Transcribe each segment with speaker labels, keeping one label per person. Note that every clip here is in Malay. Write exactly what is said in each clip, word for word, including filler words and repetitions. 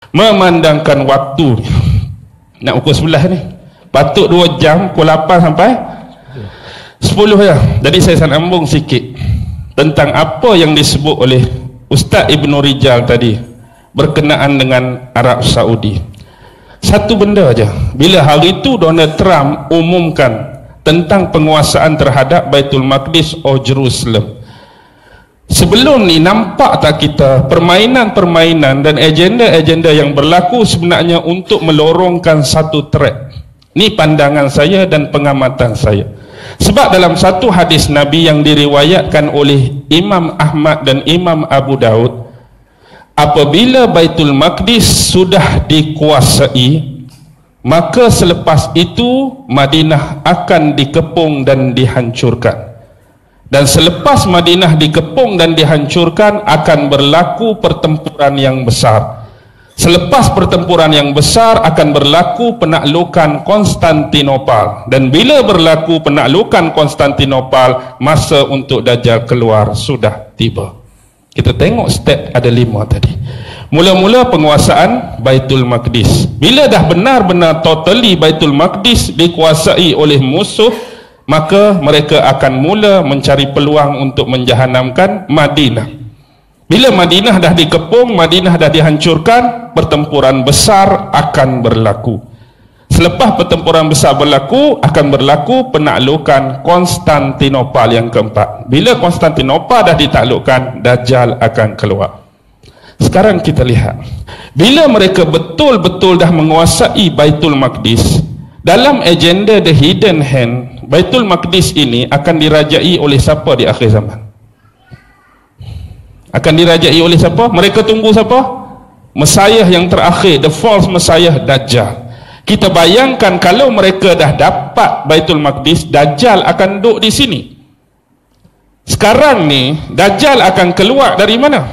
Speaker 1: memandangkan waktu nak ukur sebelah ni patut dua jam, pukul lapan sampai sepuluh ya. Jadi saya sambung sikit tentang apa yang disebut oleh Ustaz Ibn Rijal tadi berkenaan dengan Arab Saudi. Satu benda aja, bila hari itu Donald Trump umumkan tentang penguasaan terhadap Baitul Maqdis atau Jerusalem, sebelum ni nampak tak kita permainan-permainan dan agenda-agenda yang berlaku sebenarnya untuk melorongkan satu track. Ni pandangan saya dan pengamatan saya. Sebab dalam satu hadis Nabi yang diriwayatkan oleh Imam Ahmad dan Imam Abu Daud, apabila Baitul Maqdis sudah dikuasai, maka selepas itu Madinah akan dikepung dan dihancurkan. Dan selepas Madinah dikepung dan dihancurkan akan berlaku pertempuran yang besar. Selepas pertempuran yang besar akan berlaku penaklukan Konstantinopel. Dan bila berlaku penaklukan Konstantinopel, masa untuk Dajjal keluar sudah tiba. Kita tengok step ada lima tadi. Mula-mula penguasaan Baitul Maqdis. Bila dah benar-benar totally Baitul Maqdis dikuasai oleh musuh, maka mereka akan mula mencari peluang untuk menjahanamkan Madinah. Bila Madinah dah dikepung, Madinah dah dihancurkan, pertempuran besar akan berlaku. Selepas pertempuran besar berlaku, akan berlaku penaklukan Konstantinopel yang keempat. Bila Konstantinopel dah ditaklukkan, Dajjal akan keluar. Sekarang kita lihat, bila mereka betul-betul dah menguasai Baitul Maqdis, dalam agenda The Hidden Hand, Baitul Maqdis ini akan dirajai oleh siapa di akhir zaman? Akan dirajai oleh siapa? Mereka tunggu siapa? Messiah yang terakhir, the false Messiah, Dajjal. Kita bayangkan kalau mereka dah dapat Baitul Maqdis, Dajjal akan duduk di sini. Sekarang ni Dajjal akan keluar dari mana?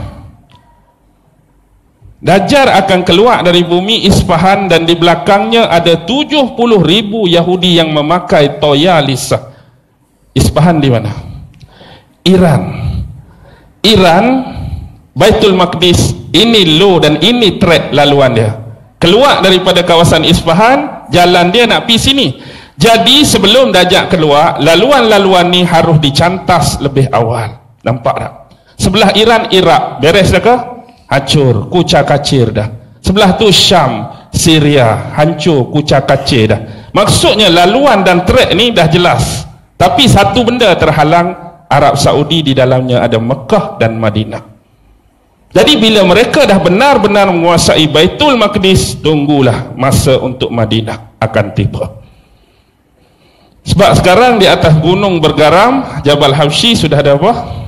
Speaker 1: Dajjal akan keluar dari bumi Isfahan dan di belakangnya ada tujuh puluh ribu Yahudi yang memakai toya lisa. Isfahan di mana? Iran. Iran, Baitul Maqdis, ini low dan ini track laluan dia. Keluar daripada kawasan Isfahan, jalan dia nak pergi sini. Jadi sebelum Dajjal keluar, laluan-laluan ni harus dicantas lebih awal. Nampak tak? Sebelah Iran, Iraq, beres dah ke? Hancur, kucak kacir dah. Sebelah tu Syam, Syria, hancur, kucak kacir dah. Maksudnya laluan dan trek ni dah jelas. Tapi satu benda terhalang, Arab Saudi di dalamnya ada Mekah dan Madinah. Jadi bila mereka dah benar-benar menguasai Baitul Maqdis, tunggulah masa untuk Madinah akan tiba. Sebab sekarang di atas gunung bergaram, Jabal Habsyi sudah ada apa?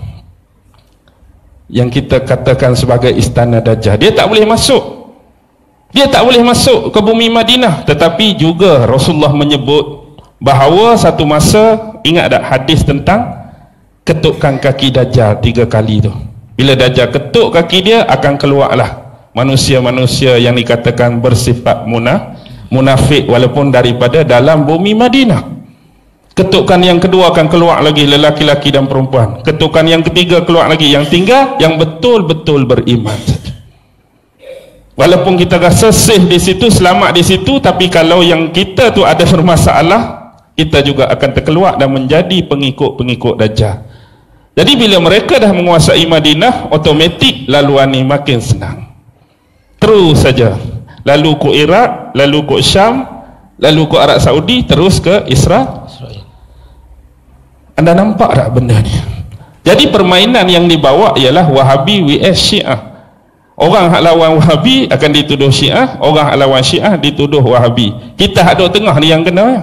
Speaker 1: Yang kita katakan sebagai istana Dajjal. Dia tak boleh masuk. Dia tak boleh masuk ke bumi Madinah. Tetapi juga Rasulullah menyebut bahawa satu masa, ingat tak hadis tentang ketukkan kaki Dajjal tiga kali tu. Bila Dajjal ketuk kaki dia, akan keluarlah manusia-manusia yang dikatakan bersifat munaf, munafik walaupun daripada dalam bumi Madinah. Ketukan yang kedua akan keluar lagi lelaki-laki dan perempuan. Ketukan yang ketiga keluar lagi. Yang tinggal yang betul-betul beriman saja. Walaupun kita rasa safe di situ, selamat di situ, tapi kalau yang kita tu ada bermasalah, kita juga akan terkeluar dan menjadi pengikut-pengikut Dajjal. Jadi bila mereka dah menguasai Madinah, otomatik laluan ni makin senang. Terus saja. Lalu ke Iraq, lalu ke Syam, lalu ke Arab Saudi, terus ke Israel. Anda nampak tak benda ni? Jadi permainan yang dibawa ialah Wahabi vs Syiah. Orang hak lawan Wahabi akan dituduh Syiah, orang hak lawan Syiah dituduh Wahabi. Kita hak duduk tengah ni yang kena ya?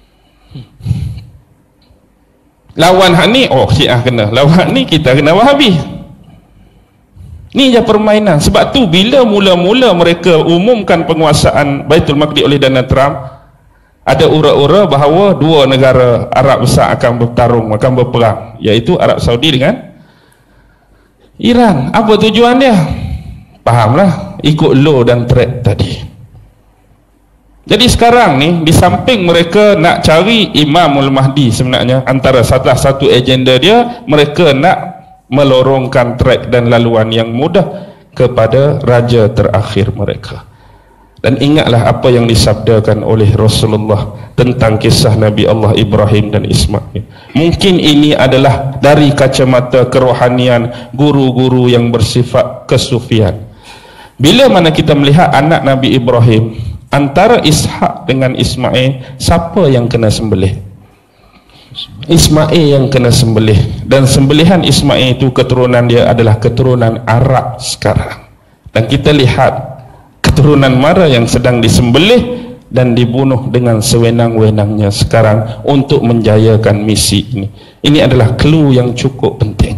Speaker 1: Lawan hak ni, oh Syiah kena. Lawan hak ni, kita kena Wahabi. Ni je permainan. Sebab tu bila mula-mula mereka umumkan penguasaan Baitul Maqdis oleh Donald Trump, ada ura-ura bahawa dua negara Arab besar akan bertarung, akan berperang, iaitu Arab Saudi dengan Iran. Apa tujuan dia? Fahamlah, ikut law dan track tadi. Jadi sekarang ni, di samping mereka nak cari Imamul Mahdi, sebenarnya antara salah satu agenda dia, mereka nak melorongkan track dan laluan yang mudah kepada raja terakhir mereka. Dan ingatlah apa yang disabdakan oleh Rasulullah tentang kisah Nabi Allah Ibrahim dan Ismail. Mungkin ini adalah dari kacamata kerohanian guru-guru yang bersifat kesufian. Bila mana kita melihat anak Nabi Ibrahim, antara Ishak dengan Ismail, siapa yang kena sembelih? Ismail yang kena sembelih. Dan sembelihan Ismail itu keturunan dia adalah keturunan Arab sekarang. Dan kita lihat keturunan mana yang sedang disembelih dan dibunuh dengan sewenang-wenangnya sekarang untuk menjayakan misi ini. Ini adalah clue yang cukup penting.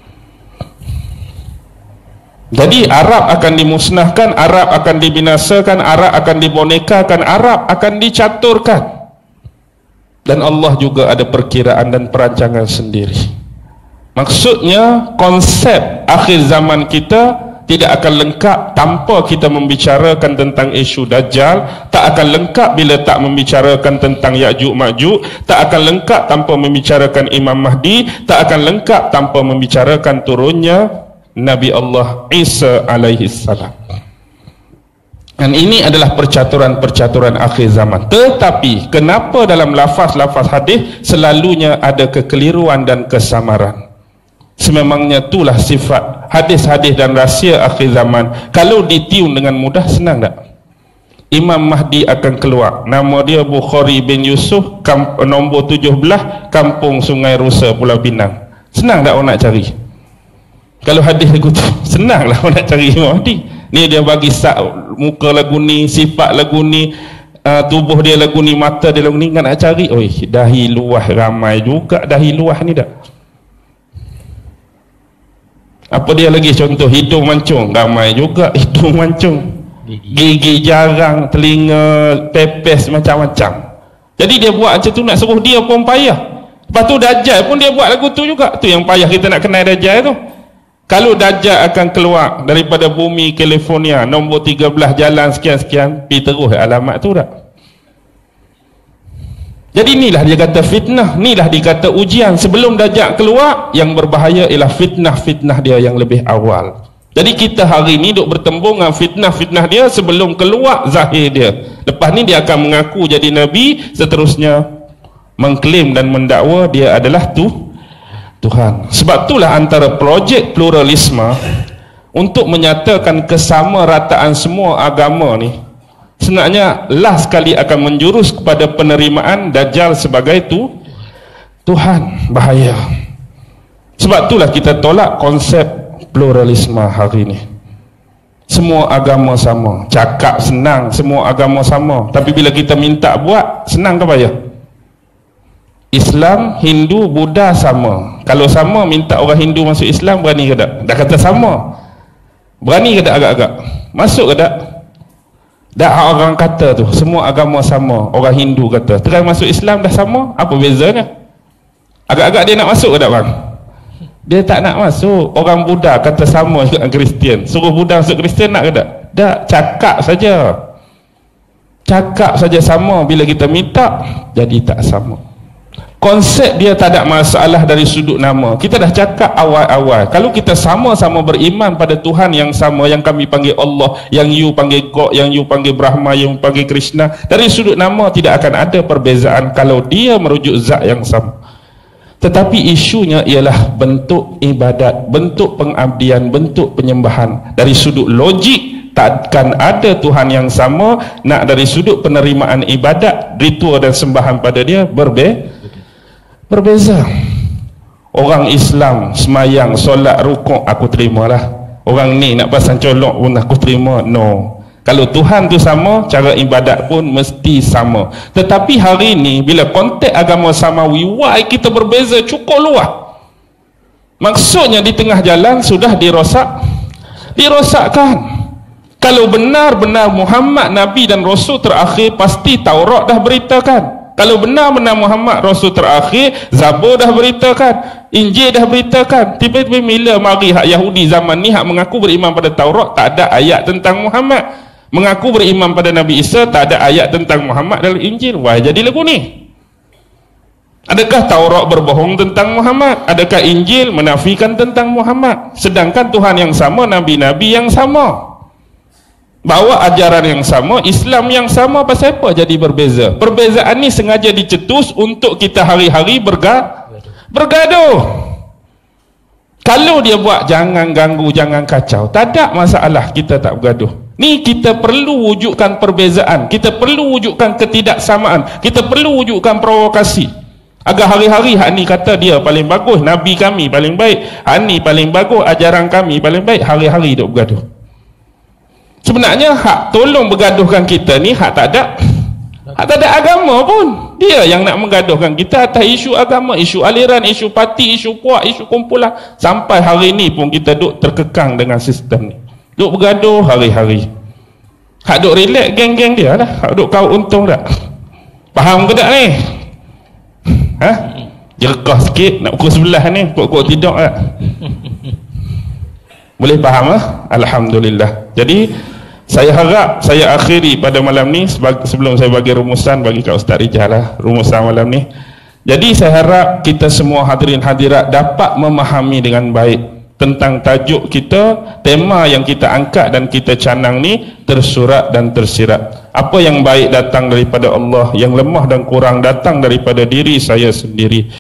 Speaker 1: Jadi Arab akan dimusnahkan, Arab akan dibinasakan, Arab akan dibonekakan, Arab akan dicaturkan. Dan Allah juga ada perkiraan dan perancangan sendiri. Maksudnya konsep akhir zaman kita tidak akan lengkap tanpa kita membicarakan tentang isu Dajjal, tak akan lengkap bila tak membicarakan tentang Ya'juj Ma'juj, tak akan lengkap tanpa membicarakan Imam Mahdi, tak akan lengkap tanpa membicarakan turunnya Nabi Allah Isa alaihi salam. Dan ini adalah percaturan-percaturan akhir zaman. Tetapi kenapa dalam lafaz-lafaz hadis selalunya ada kekeliruan dan kesamaran? Sememangnya itulah sifat hadis-hadis dan rahsia akhir zaman. Kalau ditiun dengan mudah, senang tak? Imam Mahdi akan keluar, nama dia Bukhari bin Yusuf, kamp, nombor tujuh belas, Kampung Sungai Rusa, Pulau Pinang. Senang tak orang nak cari? Kalau hadis lagu tu, senanglah orang nak cari Imam Mahdi. Ni dia bagi sak muka lagu ni, sifat lagu ni, uh, tubuh dia lagu ni, mata dia lagu ni, kan nak cari. Oi, dahi luah ramai juga dahi luah ni dah. Apa dia lagi contoh? Hidung mancung, ramai juga hidung mancung. Gigi jarang, telinga pepes, macam-macam. Jadi dia buat macam tu, nak suruh dia pun payah. Lepas tu Dajjal pun dia buat lagu tu juga. Tu yang payah kita nak kenal Dajjal tu. Kalau Dajjal akan keluar daripada bumi California, nombor tiga belas, jalan sekian-sekian, pergi terus alamat tu tak? Jadi inilah dia kata fitnah, inilah dia kata ujian. Sebelum Dajjal keluar, yang berbahaya ialah fitnah-fitnah dia yang lebih awal. Jadi kita hari ni duk bertembung dengan fitnah-fitnah dia sebelum keluar zahir dia. Lepas ni dia akan mengaku jadi Nabi, seterusnya mengklaim dan mendakwa dia adalah tu Tuhan. Sebab itulah antara projek pluralisme untuk menyatakan kesamarataan semua agama ni, sebenarnya last sekali akan menjurus kepada penerimaan Dajjal sebagai tu Tuhan. Bahaya. Sebab itulah kita tolak konsep pluralisme hari ini. Semua agama sama, cakap senang, semua agama sama, tapi bila kita minta buat, senang ke payah? Islam, Hindu, Buddha sama. Kalau sama, minta orang Hindu masuk Islam, berani ke tak? Dah kata sama, berani ke tak agak-agak? Masuk ke tak? Dah orang kata tu, semua agama sama. Orang Hindu kata, terang masuk Islam dah sama, apa bezanya? Agak-agak dia nak masuk ke tak bang? Dia tak nak masuk. Orang Buddha kata sama juga dengan Kristian, suruh Buddha masuk Kristian, nak ke tak? Tak, cakap saja. Cakap saja sama, bila kita minta, jadi tak sama. Konsep dia tak ada masalah dari sudut nama. Kita dah cakap awal-awal, kalau kita sama-sama beriman pada Tuhan yang sama, yang kami panggil Allah, yang you panggil God, yang you panggil Brahma, yang you panggil Krishna, dari sudut nama tidak akan ada perbezaan kalau dia merujuk zat yang sama. Tetapi isunya ialah bentuk ibadat, bentuk pengabdian, bentuk penyembahan. Dari sudut logik takkan ada Tuhan yang sama. Nak dari sudut penerimaan ibadat, ritual dan sembahan pada dia berbeza. Berbeza. Orang Islam semayang, solat, rukuk, aku terimalah. Orang ni nak pasang colok pun aku terima. No. Kalau Tuhan tu sama, cara ibadat pun mesti sama. Tetapi hari ni bila konteks agama samawi, why kita berbeza cukup luas. Maksudnya di tengah jalan sudah dirosak, dirosakkan. Kalau benar-benar Muhammad Nabi dan Rasul terakhir, pasti Taurat dah beritakan. Kalau benar-benar Muhammad Rasul terakhir, Zabur dah beritakan, Injil dah beritakan. Tiba-tiba bila mari hak Yahudi zaman ni hak mengaku beriman pada Taurat, tak ada ayat tentang Muhammad. Mengaku beriman pada Nabi Isa, tak ada ayat tentang Muhammad dalam Injil. Wah, jadi lagu ni. Adakah Taurat berbohong tentang Muhammad? Adakah Injil menafikan tentang Muhammad? Sedangkan Tuhan yang sama, Nabi-Nabi yang sama. bawa ajaran yang sama, Islam yang sama, pasal apa jadi berbeza? Perbezaan ni sengaja dicetus untuk kita hari-hari berga bergaduh. Kalau dia buat jangan ganggu, jangan kacau, tak ada masalah, kita tak bergaduh. Ni kita perlu wujudkan perbezaan, kita perlu wujudkan ketidaksamaan, kita perlu wujudkan provokasi, agar hari-hari hak ni kata dia paling bagus, Nabi kami paling baik, hak ni paling bagus, ajaran kami paling baik, hari-hari duk bergaduh. Sebenarnya hak tolong bergaduhkan kita ni hak tak ada, hak tak ada agama pun. Dia yang nak menggaduhkan kita atas isu agama, isu aliran, isu parti, isu puak, isu kumpulan. Sampai hari ni pun kita duk terkekang dengan sistem ni, duk bergaduh hari-hari. Hak duk relax geng-geng dia lah, hak duk kau untung tak? Faham ke tak ni? Ha? Jerkah sikit nak pukul sebelah ni, kok-kok tidur tak? Boleh faham lah? Alhamdulillah. Jadi saya harap saya akhiri pada malam ni sebelum saya bagi rumusan bagi Kak Ustaz Rijal lah, rumusan malam ni. Jadi saya harap kita semua hadirin hadirat dapat memahami dengan baik tentang tajuk kita, tema yang kita angkat dan kita canang ni tersurat dan tersirat. Apa yang baik datang daripada Allah, yang lemah dan kurang datang daripada diri saya sendiri.